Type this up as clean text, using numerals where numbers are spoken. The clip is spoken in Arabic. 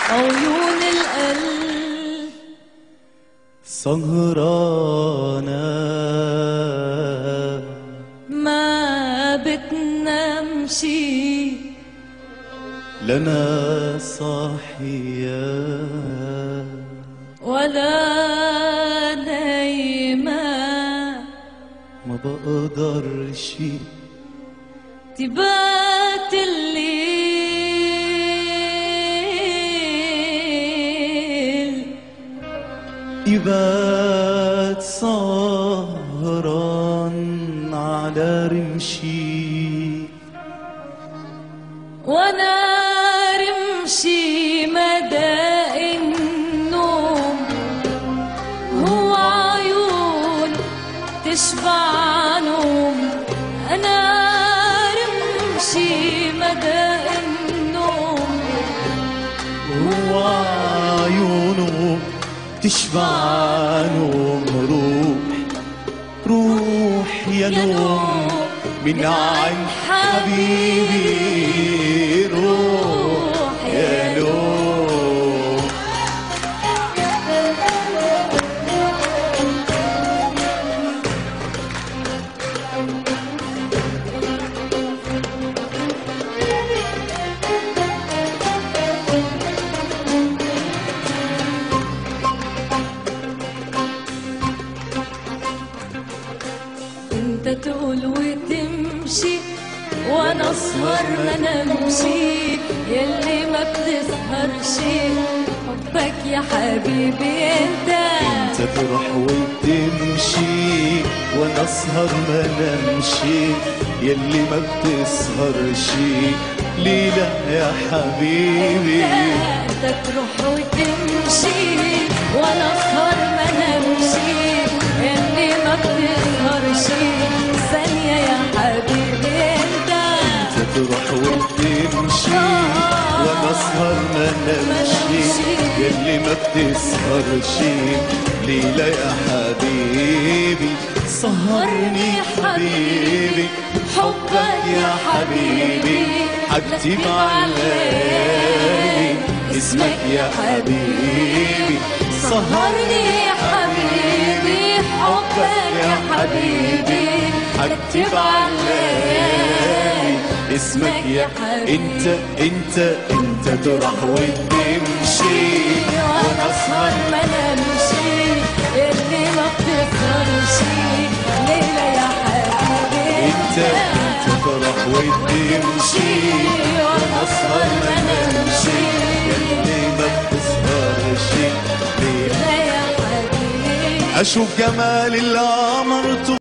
عيون القلب سهرانة ما بتنامشي لنا صاحية ولا نايمة ما بقدرش تبات الليل يبات سهران على رمشي وانا رمشي مدى النوم هو عيون تشبع نوم انا رمشي مدى النوم هو عيونه تشبع نوم روح يا نوم من عين حبيبي روح يا نوم. انت تقول وتمشي وانا اسهر ما نمشي يلي ما بتسهرش حبك يا حبيبي انت تروح وتمشي وانا اسهر ما نمشي يلي ما بتسهرش ليلة يا حبيبي. انت تروح وتمشي وانا اسهر ما نمشي يلي ما بتسهرش ثانية يا حبيبي انت تروح وتمشي وانا اسهر ما نمشي يلي ما بتسهرش ليلة يا حبيبي. سهرني حبيبي حبك يا حبيبي حكتب على اسمك يا حبيبي. سهرني يا حبيبي حبك يا حبيبي حكتب على اسمك يا حبيبي. انت تروح وتمشي وانا اسهر ما نمشي اللي ما بتسهرش ليلة يا حبيبي. انت تروح وتمشي وانا اسهر ما نمشي اللي ما بتسهرش ليلة يا حبيبي. اشوف جمال القمر